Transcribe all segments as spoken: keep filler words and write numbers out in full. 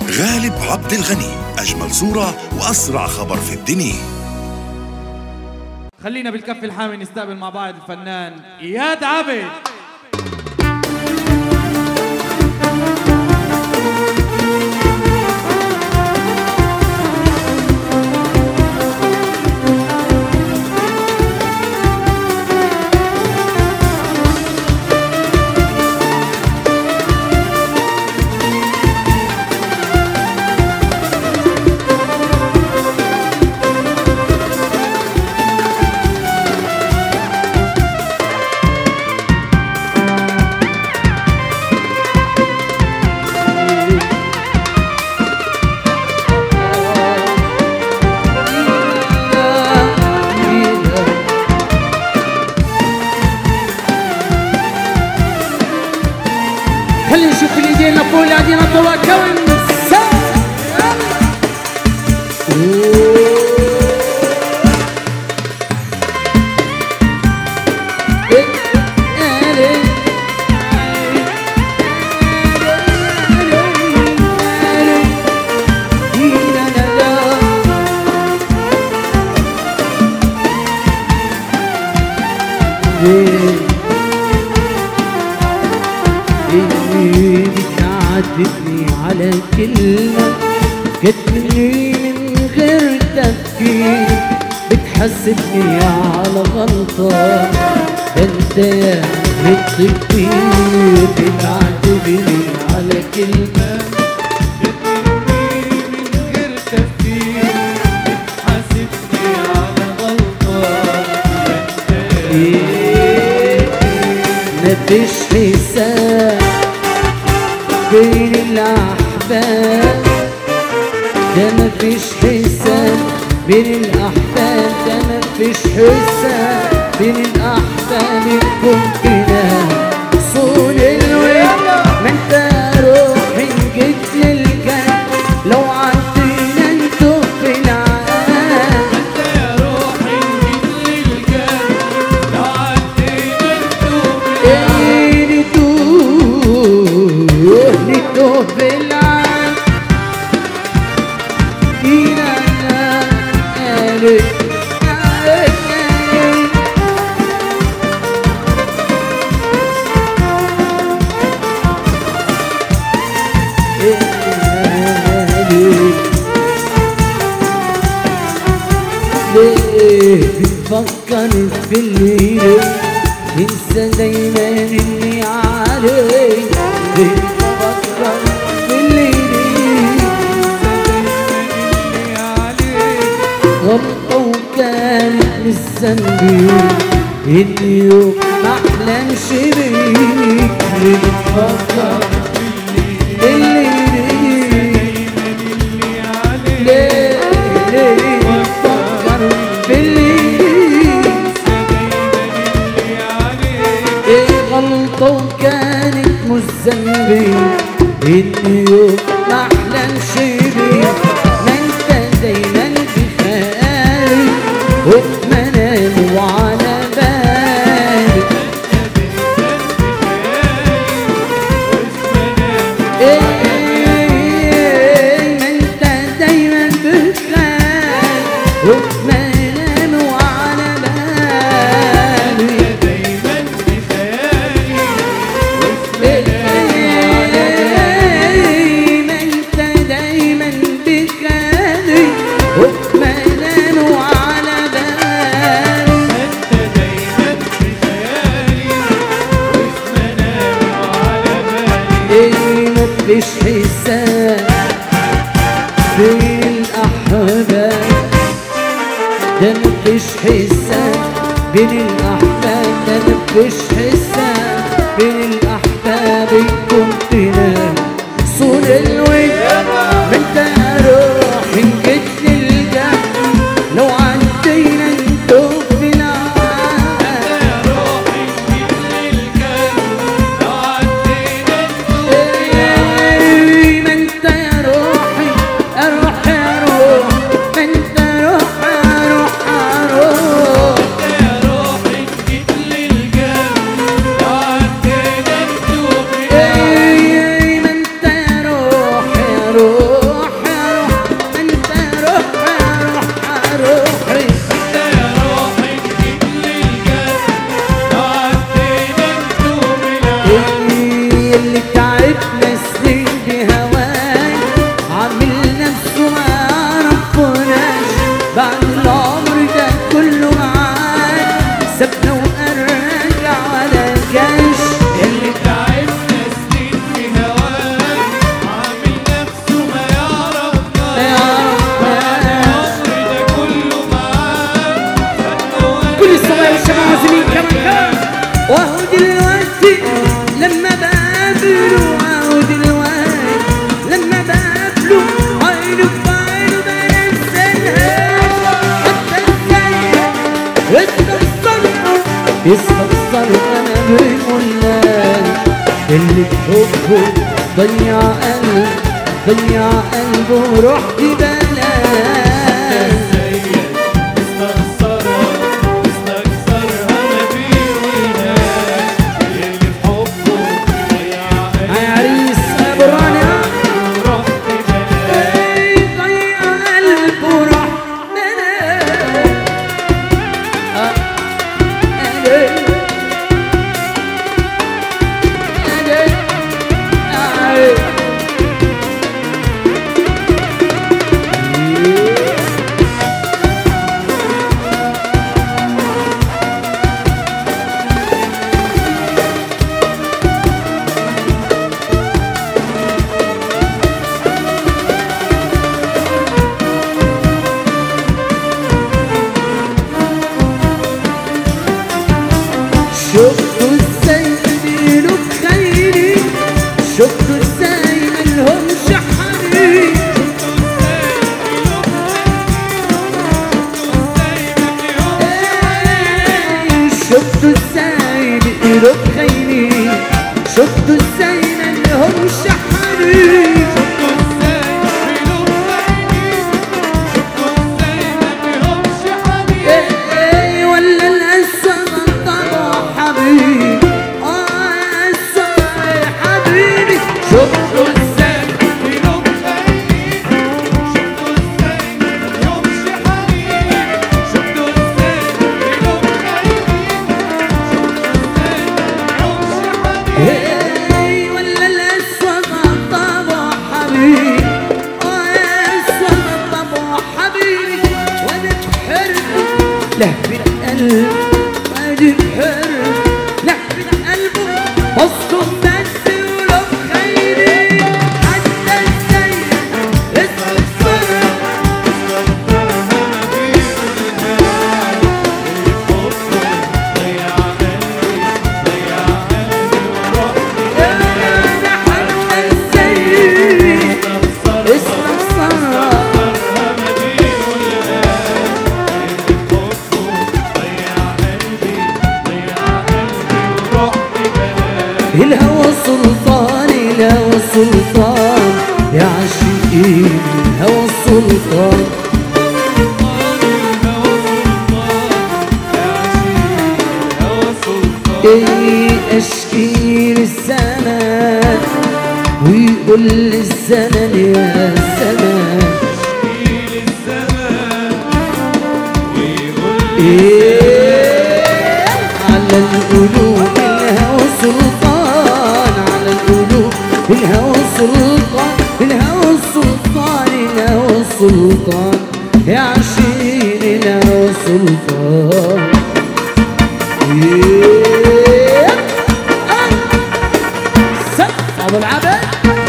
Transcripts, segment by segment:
غالب عبد الغني، أجمل صورة وأسرع خبر في الدنيا. خلينا بالكف الحامي نستقبل مع بعض الفنان إياد عابد. خلينا نشوف الايدين نقول قاعدين نتوكل ونسا بتعاتبني على كلمة جتني من غير تفكير، بتحسبني على غلطة انت يا كتير، بتعاتبني على كلمة جتني من غير تفكير، بتحسبني على غلطة انت مفيش حساب بين الأحباب، ده مفيش حساب بين الأحباب، ده مفيش حساب بين الأحباب. كنتنا صون الود ما انت روحي جيت للجنة، لو عدينا انتو في العالم انت يا روحي جيت للجنة، لو عدينا انتو في العالم نتوه بالعالم فينا قالت ليه بتفكر في الليل انسى دايما اني عليك، ليه بتفكر في الليل انسى دايما اني عليك، غلطة وكانت من ذنبي اني يوم ما احلمش بيك، ليه بتفكر في الليل ليه ليه بتفكر في الليل ايه غلطة وكانت مش ذنبي اني يوم ما احلمش بيك، ما انت دايما في خيالي وفي منامي وعلى بالي، ايه ما انت دايما في خيالي وفي منامي وعلى بالي، مفيش حساب بين الأحباب، ده مفيش حساب بين الأحباب، ده مفيش حساب بين الأحباب. كنتنا صون الود ما انت روحي جيت للجنة، لو عدينا انتو في العالم انت يا روحي جيت للجنة، لو عدينا انتو ما انت يا روحي اروح يا روح، ما انت روح اروح اروح، انت يا روحي جيت للجنة، لو عدينا انتو في العالم ما انت يا روح يا روح. بعد العمر ده كله معاك سابنا وارجع ولا جاش. اللي تعبنا سنين في هواك عامل نفسه ما يعرفناش. بعد العمر ده كله معاك كل الصبايا والشباب عازمين كمان كمان. واهو دلوقتي لما بقابله واهو دلوقتي لما بقابله عينه في عينه بنساهاش. حتى السيء يستخسروا يستخسروا انا بالمولان اللي بحبه ضيع قلب ضيع قلبه رحت بلاش. شفتوا ازاي بيقولوا بخيري شفتوا ازاي ملهمش حبيب شفتوا ازاي بيقولوا بخيري شفتوا ازاي ملهمش حبيب لهفة قلب وادي بحر لهفة قلبه وسطه بس ولو خيري حتى السيء استخسر ضيع قلبي ضيع قلبي ورحت حتى السيء استخسر الهوى سلطان الهوى سلطان يا عاشقين الهوى سلطان ايه اشكي للزمان ويقول للزمن يا زمان ايه على القلوب الهوى سلطان على القلوب الهوى سلطان الهوى سلطان الهوى سلطان يا عاشقين الهوى سلطان. سقف ابو العبد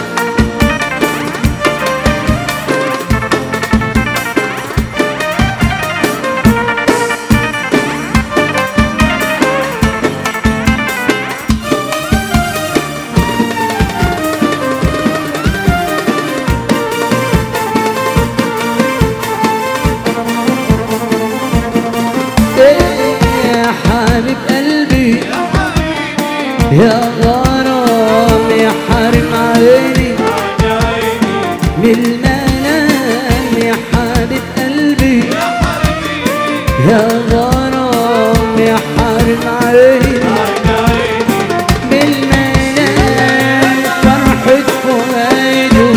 يا حبيب قلبي يا غرام يا حارم عيني من المنام يا حبيب قلبي يا غرام يا حارم عيني من المنام فرحة فؤاده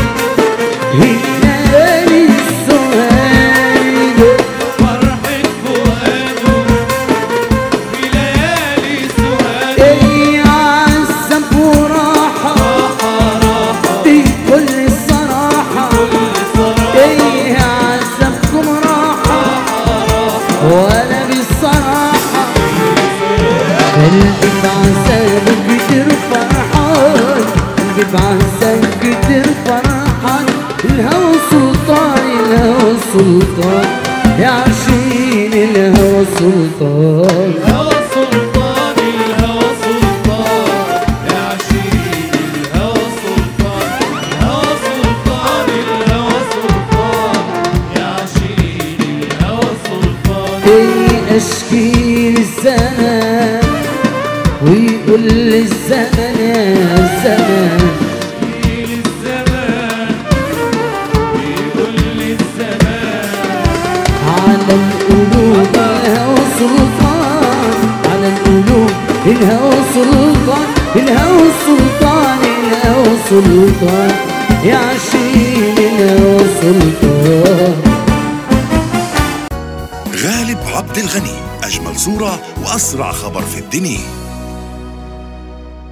هنالي السهاد فرحة فؤاده في ليالي سهاد ايه عزب وراحة دي كل الصراحة ايه عزبكم راحة سلطان يا عاشقين الهوى سلطان. الهوى سلطان الهوى سلطان يا عاشقين الهوى سلطان. الهوى سلطان الهوى سلطان يا عاشقين الهوى سلطان. ايه اشكي للزمان ويقول للزمن يا زمان على القلوب الهوى سلطان، على القلوب الهوى سلطان، الهوى سلطان الهوى سلطان يا عاشقين الهوى سلطان. غالب عبد الغني، أجمل صورة وأسرع خبر في الدنيا.